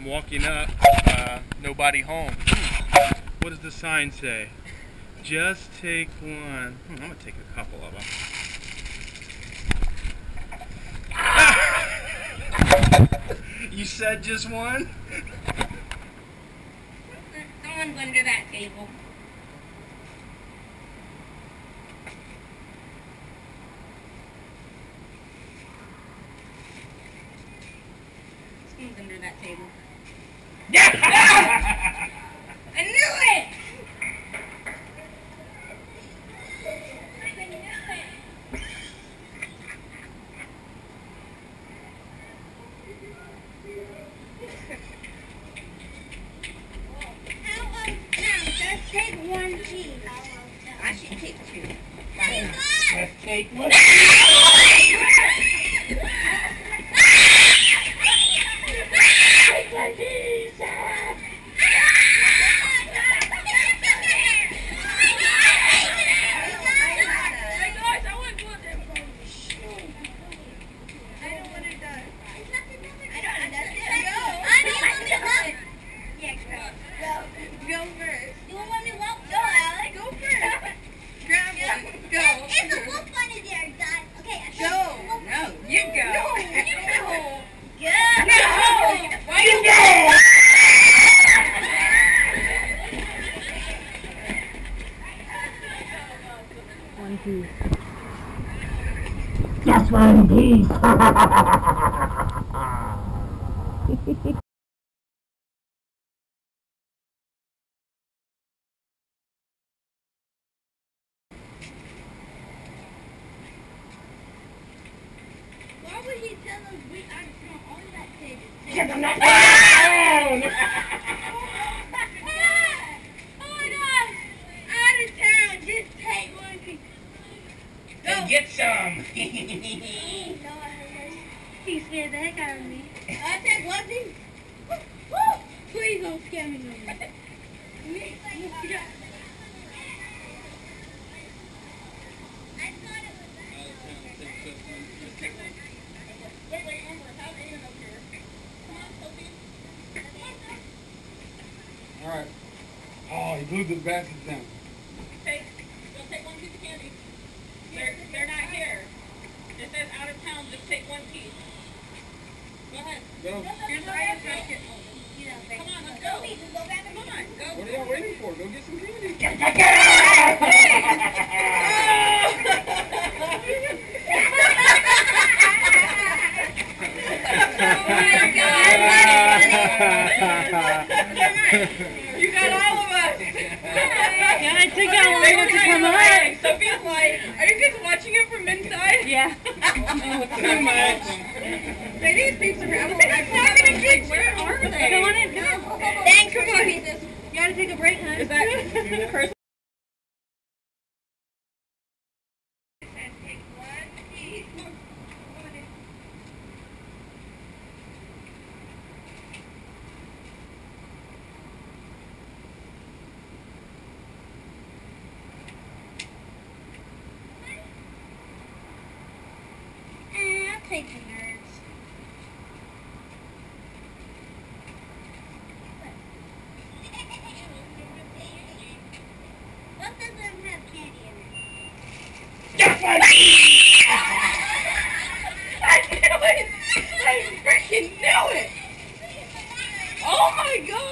I'm walking up, nobody home. What does the sign say? Just take one. I'm gonna take a couple of them. You said just one? Someone's under that table. Someone's under that table. I knew it! Take one cheese. I should take two. Let's take one. Go first. You want me to walk? Go, Alex. Go first. Grab one. Go. It's the wolf one is there, Dad. Okay, go. No, you go. No, you go. Go. No. Why you go? One piece. Just one piece. Why would he tell us we are on that table? Get them down! Oh my gosh! Out of town, just take one piece. Go get some! He scared the heck out of me. I'll take one piece. Woo! Please don't scare me no more. Alright. Oh, he glued the basket down. Don't take one piece of candy. They're not here. It says out of town, just take one piece. Go ahead. Go. Here's the item basket. Come on, let's go. Come on, go. What are y'all waiting for? Go get some candy. You got all of us. Yeah, I took how long to come up. Sophia's like, are you guys watching it from inside? Yeah. Too much. They need pizza wrap. I'm having a drink. Where are they? Come on in. Thanks for keeping this. You gotta take a break, huh? Is that person? I'll take the nerds. What does them have candy in it? Just one I knew it! I freaking knew it! Oh my god!